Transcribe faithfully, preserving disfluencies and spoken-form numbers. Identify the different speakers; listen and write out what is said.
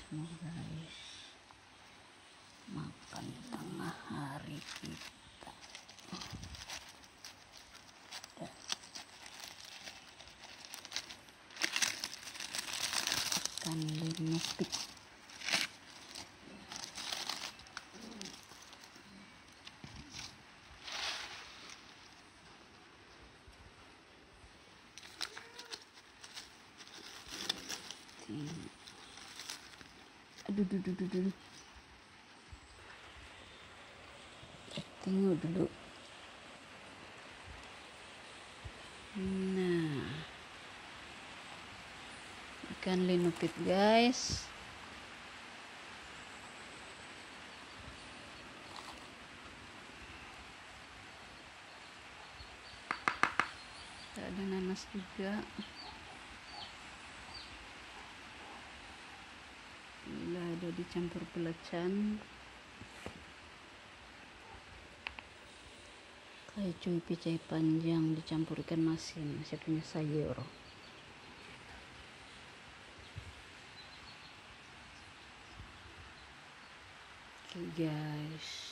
Speaker 1: semua guys, makan tengah hari kita. Ikan linupit. Aduh, aduh, aduh, aduh, aduh. Tengok dulu. Nah, ikan linupit guys. Ada nanas juga. Bila ada dicampur belacan. Kayak cuy picai panjang dicampur ikan masin, saya punya sayur. Oke guys.